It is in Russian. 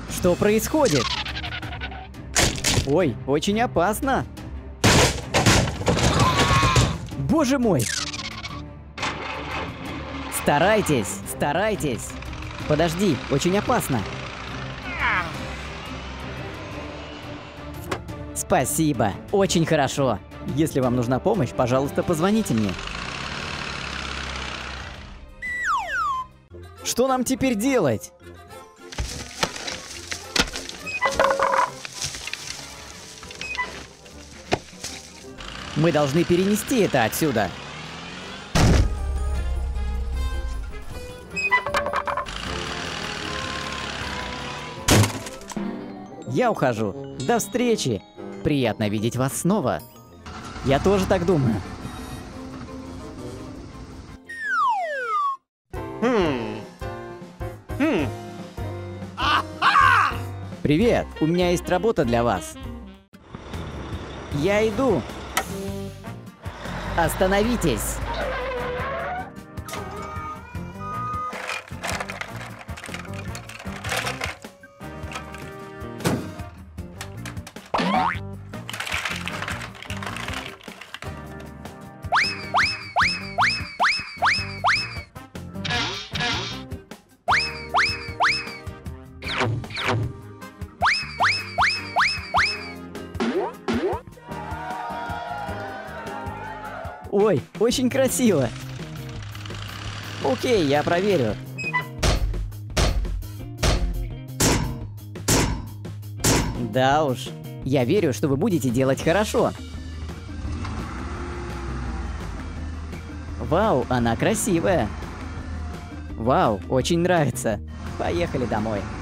Что происходит? Ой, очень опасно. Боже мой! Старайтесь, старайтесь. Подожди, очень опасно. Спасибо, очень хорошо. Если вам нужна помощь, пожалуйста, позвоните мне. Что нам теперь делать? Мы должны перенести это отсюда. Я ухожу. До встречи. Приятно видеть вас снова. Я тоже так думаю. Привет, у меня есть работа для вас. Я иду. Остановитесь. Ой, очень красиво. Окей, я проверю. Да уж, я верю, что вы будете делать хорошо. Вау, она красивая. Вау, очень нравится. Поехали домой.